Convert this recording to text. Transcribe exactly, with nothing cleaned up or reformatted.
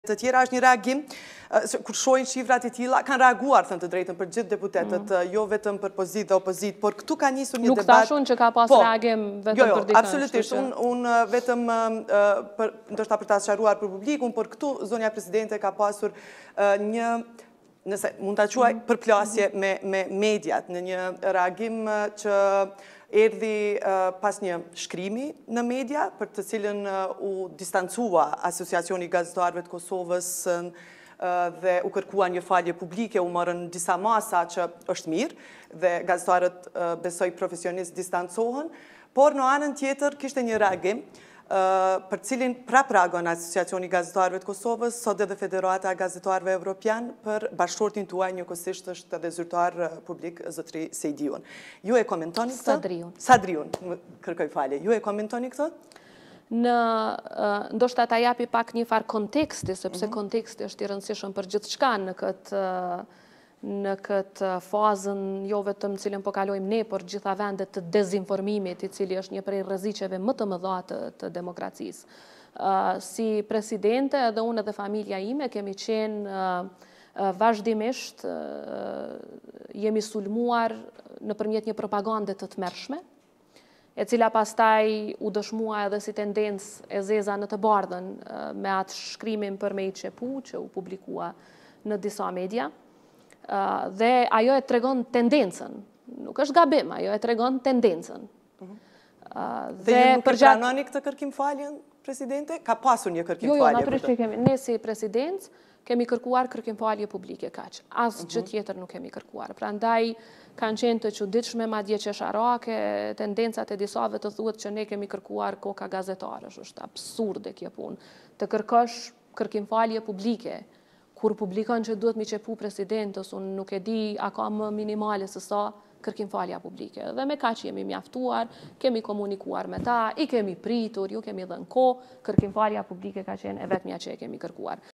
Të tjera është një reagim, kur shojnë shifrat e tilla, kanë reaguar, thënë të drejtën, për gjithë deputetët, jo vetëm për pozitë dhe opozitë, por këtu ka njësur një debat... Nuk thashun që ka pas reagim vetëm jo, jo, për dikën. Absolutisht, unë vetëm, ndoshta për ta sqaruar për publikun, por këtu zonja presidente ka pasur një, nëse mund ta quaj, përplasje me mediat, në një reagim që erdhi pas një shkrimi në media, për të cilën u distancua Asociacioni i Gazetarëve të Kosovës dhe u kërkua një falje publike, u morën disa masa që është mirë, dhe gazetarët besoj profesionistë distancohen, por në anën tjetër kishte një reagim, për cilin prap reagon Asociacioni i Gazetarëve të Kosovës, sot edhe Federata e Gazetarëve Evropian, për bashkëshortin tuaj njëkohësisht është edhe zyrtar publik zotri Sejdiun. Ju e komentoni këtë? Sadriun. Sadriun, kërkoj falje. Ju e komentoni këtë? Në, ndoshta ta japi pak një farë konteksti, sepse konteksti është i rëndësishëm për gjithë shka në këtë në këtë fazën, jo vetëm cilën po kalojmë ne, por gjitha vendet të dezinformimit, i cili është një prej rreziqeve më të mëdha të demokracisë. Si presidente, edhe unë edhe familja ime, kemi qenë vazhdimisht, jemi sulmuar nëpërmjet një propagande të tmerrshme, e cila pastaj u dëshmua edhe si tendencë e zeza në të bardhën me atë shkrimin për me i qepu, që u publikua në disa media. Dhe ajo e tregon tendencën, nuk është gabim, ajo e tregon tendencën. Dhe ju nuk e pranoni këtë kërkim faljen, presidente? Ka pasur një kërkim falje? Jo, jo, natyrisht që kemi. Ne si presidencë kemi kërkuar kërkim falje publike kaq. Asë gjë tjetër nuk kemi kërkuar. Prandaj kanë qenë të çuditshme, madje qesharake, tendencat e disave të thuhet që ne kemi kërkuar koka gazetarësh. Është absurde kjo punë. Të kërkosh kërkim falje publike kur publikon që duhet mi qepu presidentës, unë nuk e di a ka më minimale se sa kërkim falja publike. Dhe me ka që jemi mjaftuar, kemi komunikuar me ta, i kemi pritur, ju kemi dhënë kohë, kërkim falja publike ka qenë e vetmja që e kemi kërkuar.